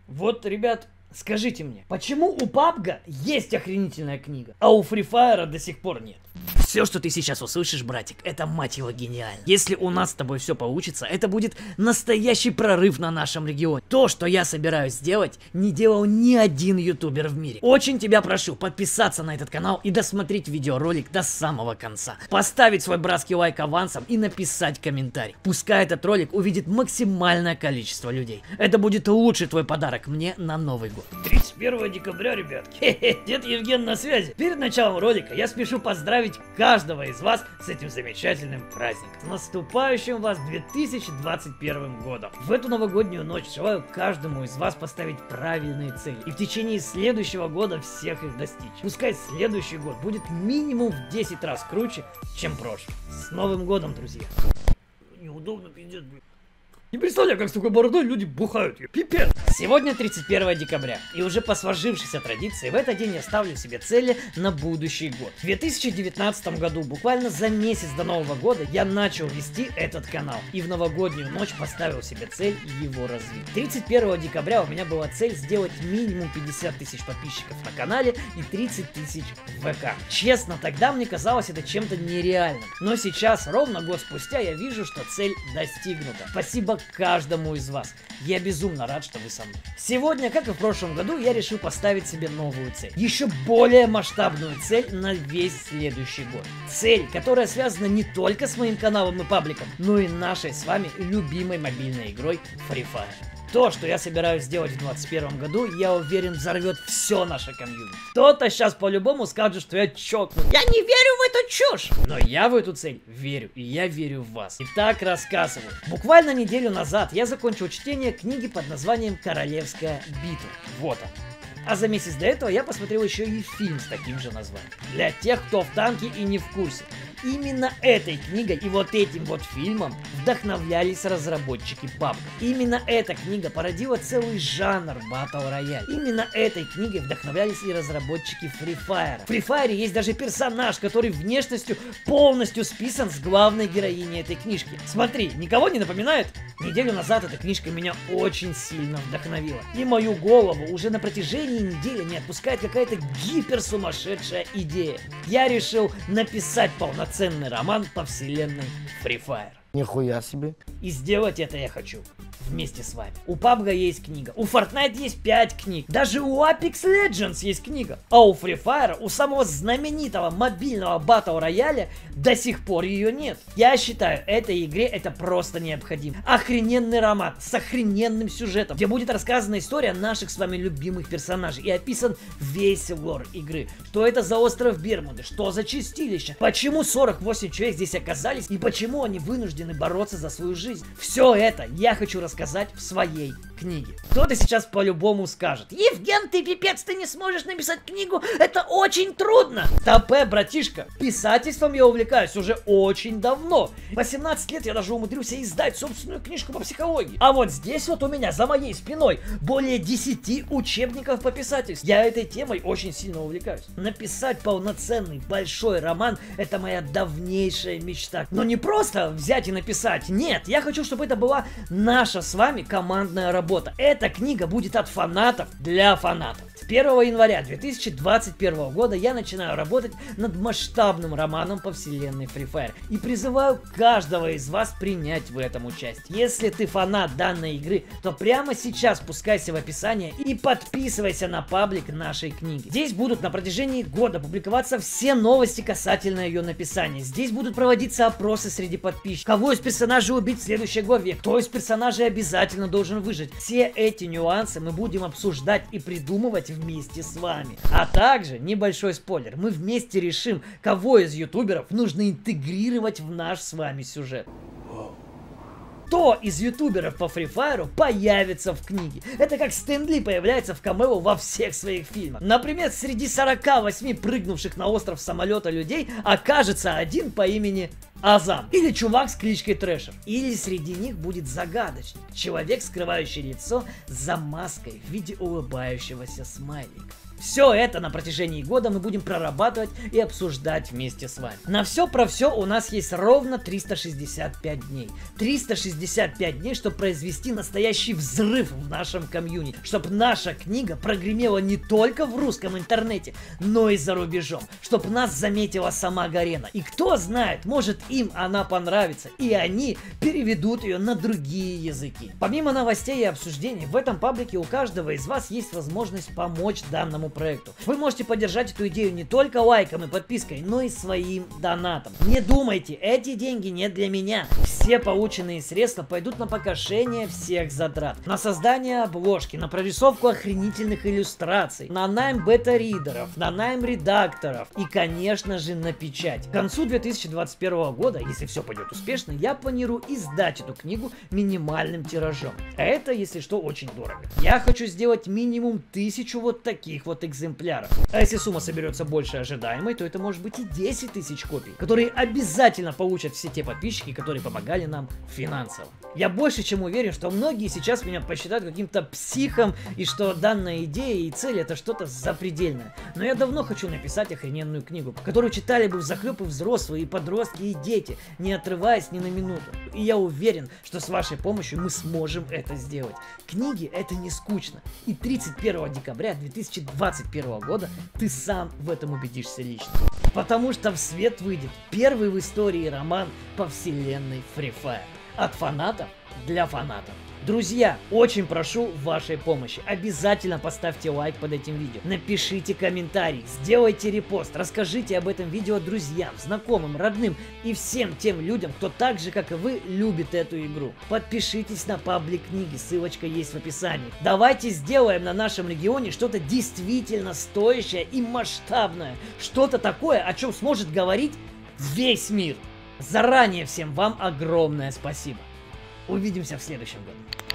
Вот, ребят, скажите мне, почему у PUBG есть охренительная книга, а у Free Fire до сих пор нет? Все, что ты сейчас услышишь, братик, это, мать его, гениально. Если у нас с тобой все получится, это будет настоящий прорыв на нашем регионе. То, что я собираюсь сделать, не делал ни один ютубер в мире. Очень тебя прошу подписаться на этот канал и досмотреть видеоролик до самого конца. Поставить свой братский лайк авансом и написать комментарий. Пускай этот ролик увидит максимальное количество людей. Это будет лучший твой подарок мне на Новый год. 31 декабря, ребятки. Хе-хе, дед Евген на связи. Перед началом ролика я спешу поздравить каждого из вас с этим замечательным праздником. С наступающим вас 2021 годом. В эту новогоднюю ночь желаю каждому из вас поставить правильные цели и в течение следующего года всех их достичь. Пускай следующий год будет минимум в 10 раз круче, чем прошлый. С Новым годом, друзья! Неудобно, пиздец, блин. Не представляю, как с такой бородой люди бухают. Пипец. Сегодня 31 декабря, и уже по сложившейся традиции в этот день я ставлю себе цели на будущий год. В 2019 году, буквально за месяц до Нового года, я начал вести этот канал, и в новогоднюю ночь поставил себе цель его развить. 31 декабря у меня была цель сделать минимум 50 тысяч подписчиков на канале и 30 тысяч в ВК. Честно, тогда мне казалось это чем-то нереальным, но сейчас, ровно год спустя, я вижу, что цель достигнута. Спасибо каждому из вас. Я безумно рад, что вы со мной. Сегодня, как и в прошлом году, я решил поставить себе новую цель. Еще более масштабную цель на весь следующий год. Цель, которая связана не только с моим каналом и пабликом, но и нашей с вами любимой мобильной игрой Free Fire. То, что я собираюсь сделать в 2021 году, я уверен, взорвет все наше комьюнити. Кто-то сейчас по-любому скажет, что я чокнут. Я не верю в эту чушь! Но я в эту цель верю, и я верю в вас. Итак, рассказываю. Буквально неделю назад я закончил чтение книги под названием «Королевская битва». Вот он. А за месяц до этого я посмотрел еще и фильм с таким же названием. Для тех, кто в танке и не в курсе. Именно этой книгой и вот этим вот фильмом вдохновлялись разработчики PUBG. Именно эта книга породила целый жанр Battle Royale. Именно этой книгой вдохновлялись и разработчики Free Fire. В Free Fire есть даже персонаж, который внешностью полностью списан с главной героиней этой книжки. Смотри, никого не напоминает? Неделю назад эта книжка меня очень сильно вдохновила. И мою голову уже на протяжении недели не отпускает какая-то гиперсумасшедшая идея. Я решил написать полноценный роман по вселенной Free Fire. Нихуя себе. И сделать это я хочу вместе с вами. У PUBG есть книга, у Fortnite есть 5 книг, даже у Apex Legends есть книга, а у Free Fire, у самого знаменитого мобильного Battle Royale, до сих пор ее нет. Я считаю, этой игре это просто необходимо. Охрененный роман с охрененным сюжетом, где будет рассказана история наших с вами любимых персонажей и описан весь лор игры. Что это за остров Бермуды, что за чистилище, почему 48 человек здесь оказались и почему они вынуждены бороться за свою жизнь. Все это я хочу рассказать в своей книге. Кто-то сейчас по-любому скажет: Евген, ты пипец, ты не сможешь написать книгу, это очень трудно. Топе, братишка, писательством я увлекаюсь уже очень давно. 18 лет я даже умудрился издать собственную книжку по психологии. А вот здесь вот у меня за моей спиной более 10 учебников по писательству. Я этой темой очень сильно увлекаюсь. Написать полноценный большой роман — это моя давнейшая мечта. Но не просто взять и написать. Нет, я хочу, чтобы это была наша с вами командная работа. Эта книга будет от фанатов для фанатов. С 1 января 2021 года я начинаю работать над масштабным романом по вселенной Free Fire и призываю каждого из вас принять в этом участие. Если ты фанат данной игры, то прямо сейчас спускайся в описание и подписывайся на паблик нашей книги. Здесь будут на протяжении года публиковаться все новости касательно ее написания. Здесь будут проводиться опросы среди подписчиков. Кого из персонажей убить в следующей главе? Кто из персонажей обязательно должен выжить? Все эти нюансы мы будем обсуждать и придумывать вместе с вами. А также, небольшой спойлер, мы вместе решим, кого из ютуберов нужно интегрировать в наш с вами сюжет. Кто из ютуберов по Free Fire появится в книге? Это как Стэн Ли появляется в камео во всех своих фильмах. Например, среди 48 прыгнувших на остров самолета людей окажется один по имени Азам. Или чувак с кличкой Трэшер. Или среди них будет загадочный человек, скрывающий лицо за маской в виде улыбающегося смайлика. Все это на протяжении года мы будем прорабатывать и обсуждать вместе с вами. На все про все у нас есть ровно 365 дней. 365 дней, чтобы произвести настоящий взрыв в нашем комьюнити. Чтобы наша книга прогремела не только в русском интернете, но и за рубежом. Чтобы нас заметила сама Гарена. И кто знает, может им она понравится, и они переведут ее на другие языки. Помимо новостей и обсуждений, в этом паблике у каждого из вас есть возможность помочь данному проекту. Вы можете поддержать эту идею не только лайком и подпиской, но и своим донатом. Не думайте, эти деньги не для меня. Все полученные средства пойдут на погашение всех затрат. На создание обложки, на прорисовку охренительных иллюстраций, на найм бета-ридеров, на найм редакторов и, конечно же, на печать. К концу 2021 года, если все пойдет успешно, я планирую издать эту книгу минимальным тиражом. А это, если что, очень дорого. Я хочу сделать минимум 1000 вот таких вот экземпляров. А если сумма соберется больше ожидаемой, то это может быть и 10 000 копий, которые обязательно получат все те подписчики, которые помогали нам финансово. Я больше чем уверен, что многие сейчас меня посчитают каким-то психом, и что данная идея и цель это что-то запредельное. Но я давно хочу написать охрененную книгу, которую читали бы взахлеб и взрослые, и подростки, и дети, не отрываясь ни на минуту. И я уверен, что с вашей помощью мы сможем это сделать. Книги это не скучно. И 31 декабря 2021 года ты сам в этом убедишься лично. Потому что в свет выйдет первый в истории роман по вселенной Free Fire. От фанатов для фанатов. Друзья, очень прошу вашей помощи. Обязательно поставьте лайк под этим видео. Напишите комментарий, сделайте репост, расскажите об этом видео друзьям, знакомым, родным и всем тем людям, кто так же, как и вы, любит эту игру. Подпишитесь на паблик книги, ссылочка есть в описании. Давайте сделаем на нашем регионе что-то действительно стоящее и масштабное. Что-то такое, о чем сможет говорить весь мир. Заранее всем вам огромное спасибо. Увидимся в следующем году.